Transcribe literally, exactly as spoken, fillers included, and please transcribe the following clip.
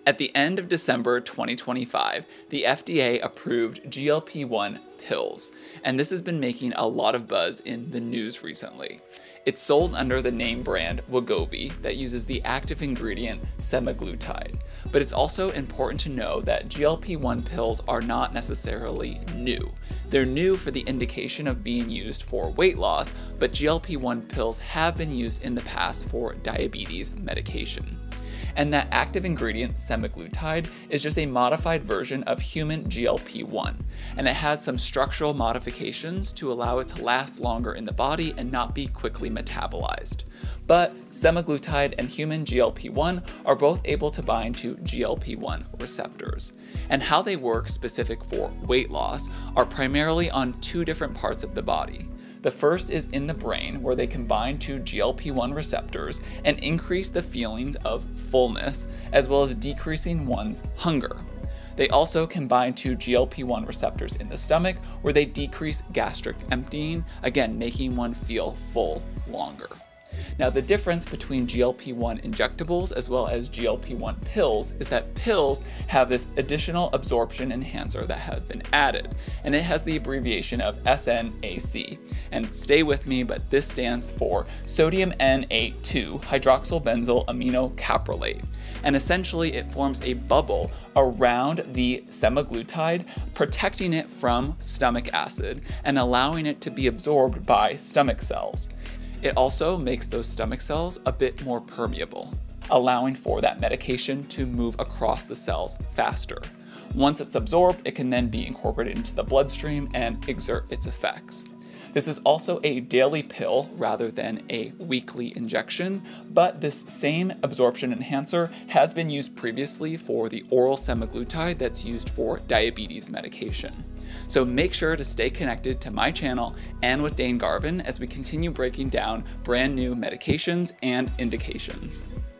At the end of December twenty twenty-five, the F D A approved G L P one pills, and this has been making a lot of buzz in the news recently. It's sold under the name brand Wegovy that uses the active ingredient semaglutide. But it's also important to know that G L P one pills are not necessarily new. They're new for the indication of being used for weight loss, but G L P one pills have been used in the past for diabetes medication. And that active ingredient, semaglutide, is just a modified version of human G L P one, and it has some structural modifications to allow it to last longer in the body and not be quickly metabolized. But semaglutide and human G L P one are both able to bind to G L P one receptors, and how they work specific for weight loss are primarily on two different parts of the body. The first is in the brain, where they can bind to G L P one receptors and increase the feelings of fullness, as well as decreasing one's hunger. They also can bind to G L P one receptors in the stomach, where they decrease gastric emptying, again making one feel full longer. Now, the difference between G L P one injectables as well as G L P one pills is that pills have this additional absorption enhancer that has been added, and it has the abbreviation of S N A C. And stay with me, but this stands for sodium N A two hydroxybenzyl aminocaprylate. And essentially it forms a bubble around the semaglutide, protecting it from stomach acid and allowing it to be absorbed by stomach cells. It also makes those stomach cells a bit more permeable, allowing for that medication to move across the cells faster. Once it's absorbed, it can then be incorporated into the bloodstream and exert its effects. This is also a daily pill rather than a weekly injection, but this same absorption enhancer has been used previously for the oral semaglutide that's used for diabetes medication. So make sure to stay connected to my channel and with Dane Garvin as we continue breaking down brand new medications and indications.